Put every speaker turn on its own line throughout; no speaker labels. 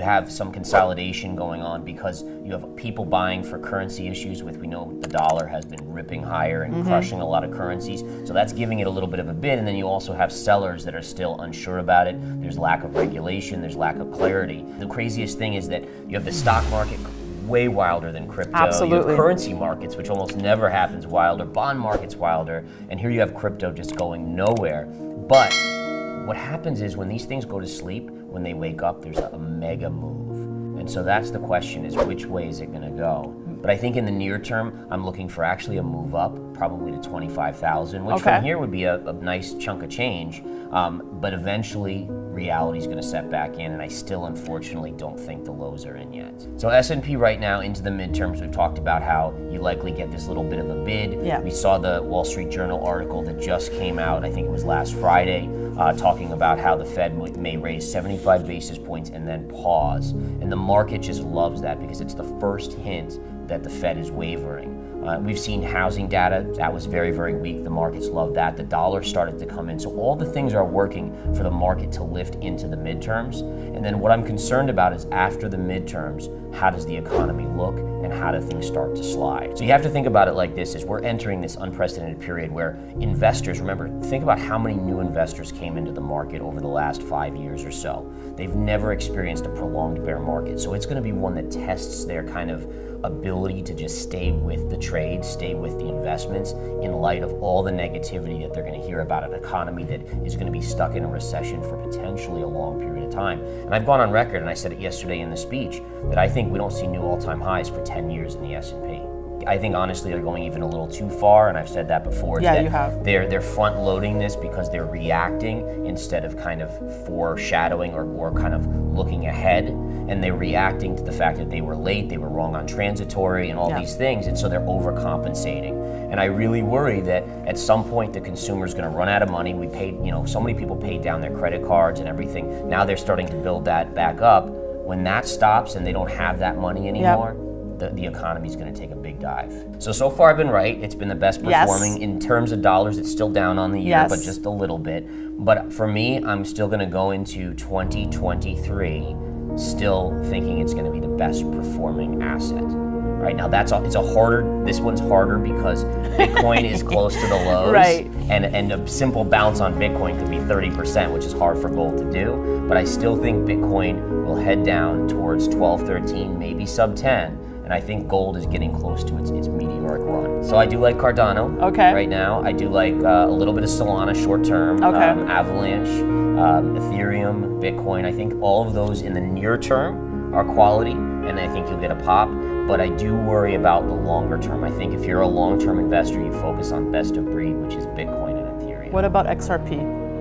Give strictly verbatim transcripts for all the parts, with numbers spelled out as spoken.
have some consolidation going on because you have people buying for currency issues with, we know the dollar has been ripping higher and mm-hmm. crushing a lot of currencies. So that's giving it a little bit of a bid. And then you also have sellers that are still unsure about it. There's lack of regulation, there's lack of clarity. The craziest thing is that you have the stock market way wilder than crypto.
Absolutely.
You have currency markets, which almost never happens, wilder. Bond markets wilder. And here you have crypto just going nowhere. But what happens is when these things go to sleep, when they wake up, there's a mega move. And so that's the question, is which way is it gonna go? But I think in the near term, I'm looking for actually a move up, probably to twenty-five thousand, which
okay.
from here would be a, a nice chunk of change. Um, but eventually, reality is going to set back in, and I still, unfortunately, don't think the lows are in yet. So S and P right now into the midterms, we've talked about how you likely get this little bit of a bid.
Yeah.
We saw the Wall Street Journal article that just came out, I think it was last Friday, uh, talking about how the Fed may raise seventy-five basis points and then pause. And the market just loves that because it's the first hint that the Fed is wavering. Uh, we've seen housing data, that was very, very weak. The markets love that. The dollar started to come in. So all the things are working for the market to lift into the midterms. And then what I'm concerned about is after the midterms, how does the economy look and how do things start to slide? So you have to think about it like this, is we're entering this unprecedented period where investors, remember, think about how many new investors came into the market over the last five years or so. They've never experienced a prolonged bear market. So it's going to be one that tests their kind of ability to just stay with the trade, stay with the investments in light of all the negativity that they're going to hear about an economy that is going to be stuck in a recession for potentially a long period of time. And I've gone on record, and I said it yesterday in the speech, that I think we don't see new all-time highs for ten years in the S and P. I think honestly they're going even a little too far, and I've said that before.
Yeah,
that
you have.
They're, they're front-loading this because they're reacting instead of kind of foreshadowing or, or kind of looking ahead. And they're reacting to the fact that they were late, they were wrong on transitory and all
yeah.
these things, and so they're overcompensating. And I really worry that at some point the consumer's gonna run out of money. We paid, you know, so many people paid down their credit cards and everything. Now they're starting to build that back up. When that stops and they don't have that money anymore, yep. the, the economy's gonna take a big dive. So, so far I've been right. It's been the best performing.
Yes.
In terms of dollars, it's still down on the year,
yes.
but just a little bit. But for me, I'm still gonna go into twenty twenty-three still thinking it's going to be the best performing asset. Right now, that's a, it's a harder. This one's harder because Bitcoin is close to the lows,
right?
And and a simple bounce on Bitcoin could be thirty percent, which is hard for gold to do. But I still think Bitcoin will head down towards twelve, thirteen, maybe sub ten. And I think gold is getting close to its, its meteoric run. So I do like Cardano
okay.
right now. I do like uh, a little bit of Solana short term,
okay.
um, Avalanche, um, Ethereum, Bitcoin. I think all of those in the near term are quality, and I think you'll get a pop. But I do worry about the longer term. I think if you're a long-term investor, you focus on best of breed, which is Bitcoin and Ethereum.
What about X R P?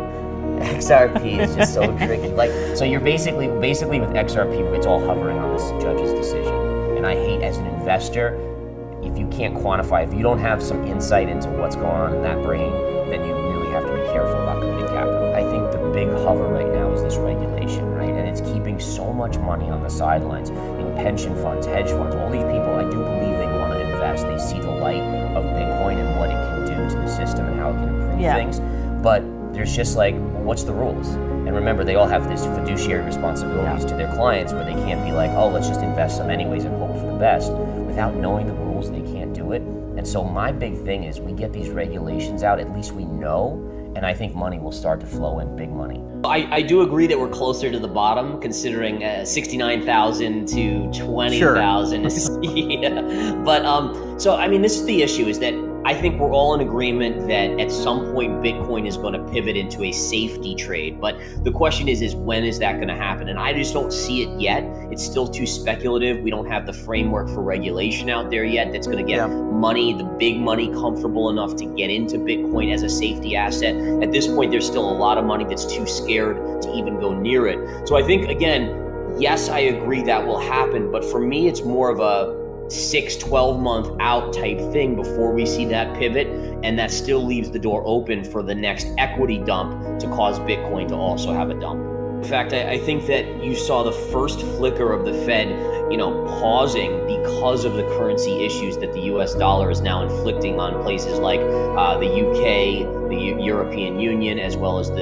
X R P is just so tricky. Like, so you're basically, basically with X R P, it's all hovering on this judge's decision. And I hate, as an investor, if you can't quantify, if you don't have some insight into what's going on in that brain, then you really have to be careful about committing capital. I think the big hover right now is this regulation, right? And it's keeping so much money on the sidelines in pension funds, hedge funds, all these people. I do believe they want to invest. They see the light of Bitcoin and what it can do to the system and how it can improve
yeah.
things. But there's just like, well, what's the rules? And remember, they all have these fiduciary responsibilities yeah. to their clients where they can't be like, oh, let's just invest some anyways and hope for the best. Without knowing the rules, they can't do it. And so my big thing is we get these regulations out, at least we know, and I think money will start to flow in, big money.
I, I do agree that we're closer to the bottom, considering uh, sixty-nine thousand to twenty thousand. Sure. yeah. But, um, so, I mean, this is the issue, is that I think we're all in agreement that at some point Bitcoin is going to pivot into a safety trade. But the question is, is when is that going to happen? And I just don't see it yet. It's still too speculative. We don't have the framework for regulation out there yet that's going to get yeah. money, the big money, comfortable enough to get into Bitcoin as a safety asset. At this point, there's still a lot of money that's too scared to even go near it. So I think, again, yes, I agree that will happen. But for me, it's more of a six, twelve month out type thing before we see that pivot. And that still leaves the door open for the next equity dump to cause Bitcoin to also have a dump. In fact, I, I think that you saw the first flicker of the Fed, you know, pausing because of the currency issues that the U S dollar is now inflicting on places like uh, the U K, the U European Union, as well as the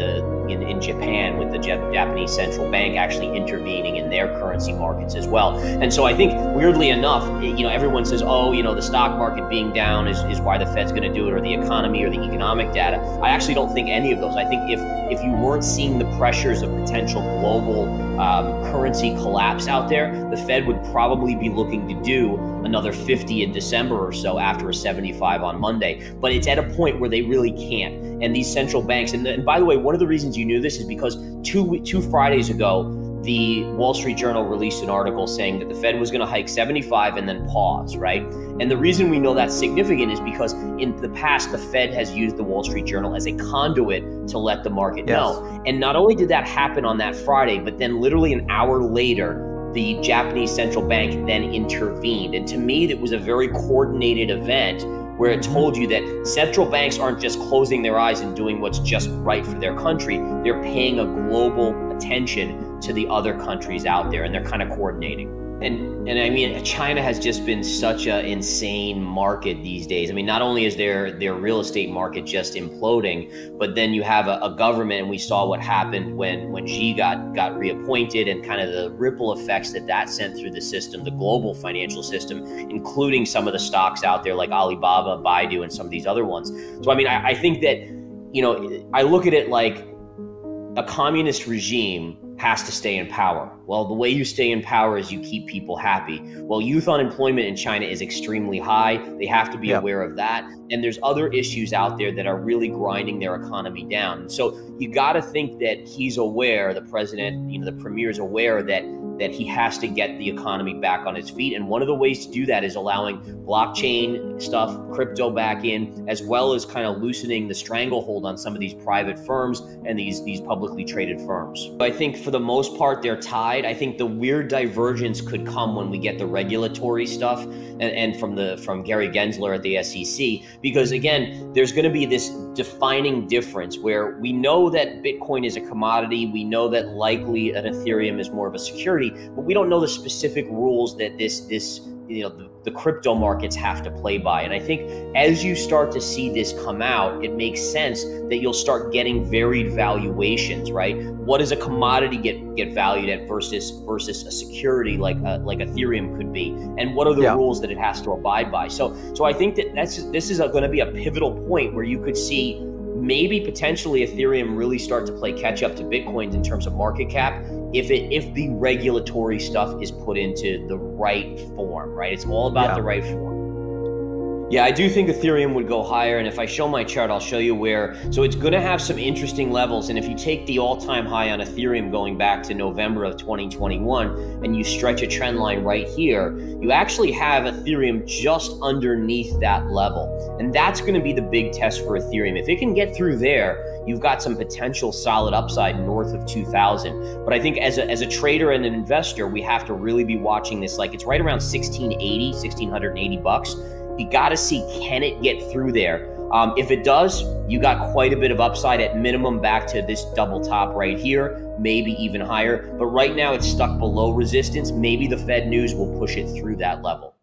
in, in Japan with the Japanese central bank actually intervening in their currency markets as well. And so I think, weirdly enough, you know, everyone says, oh, you know, the stock market being down is, is why the Fed's going to do it, or the economy or the economic data. I actually don't think any of those. I think if, if you weren't seeing the pressures of potential global um, currency collapse out there, the Fed would probably be looking to do another fifty in December or so after a seventy-five on Monday. But it's at a point where they really can't. And these central banks, and, and by the way, one of the reasons you knew this is because two two Fridays ago, the Wall Street Journal released an article saying that the Fed was going to hike seventy-five and then pause, right? And the reason we know that's significant is because in the past, the Fed has used the Wall Street Journal as a conduit to let the market
yes.
know. And not only did that happen on that Friday, but then literally an hour later, the Japanese central bank then intervened. And to me, that was a very coordinated event where it told you that central banks aren't just closing their eyes and doing what's just right for their country. They're paying a global attention to the other countries out there, and they're kind of coordinating. And and I mean, China has just been such an insane market these days. I mean, not only is their their real estate market just imploding, but then you have a, a government, and we saw what happened when when Xi got got reappointed, and kind of the ripple effects that that sent through the system, the global financial system, including some of the stocks out there like Alibaba, Baidu, and some of these other ones. So I mean, I, I think that, you know, I look at it like a communist regime has to stay in power. Well, the way you stay in power is you keep people happy. Well, youth unemployment in China is extremely high. They have to be
yeah.
aware of that. And there's other issues out there that are really grinding their economy down. And so you got to think that he's aware, the president, you know, the premier is aware that that he has to get the economy back on its feet. And one of the ways to do that is allowing blockchain stuff, crypto back in, as well as kind of loosening the stranglehold on some of these private firms and these, these publicly traded firms. I think for the most part, they're tied. I think the weird divergence could come when we get the regulatory stuff and, and from the from Gary Gensler at the S E C, because again, there's going to be this defining difference where we know that Bitcoin is a commodity. We know that likely an Ethereum is more of a security, but we don't know the specific rules that this, this you know, the, the crypto markets have to play by. And I think as you start to see this come out, it makes sense that you'll start getting varied valuations, right? What does a commodity get, get valued at versus versus a security like uh, like Ethereum could be? And what are the
yeah.
rules that it has to abide by? So so I think that that's this is going to be a pivotal point where you could see maybe potentially Ethereum really start to play catch up to Bitcoin in terms of market cap if it if the regulatory stuff is put into the right form, right? It's all about
yeah.
the right form. Yeah, I do think Ethereum would go higher, and if I show my chart, I'll show you where. So it's going to have some interesting levels, and if you take the all-time high on Ethereum going back to November of twenty twenty-one, and you stretch a trend line right here, you actually have Ethereum just underneath that level, and that's going to be the big test for Ethereum. If it can get through there, you've got some potential solid upside north of two thousand. But I think as a, as a trader and an investor, we have to really be watching this. Like, it's right around sixteen eighty, sixteen eighty bucks. You got to see, can it get through there? Um, if it does, you got quite a bit of upside at minimum back to this double top right here, maybe even higher. But right now it's stuck below resistance. Maybe the Fed news will push it through that level.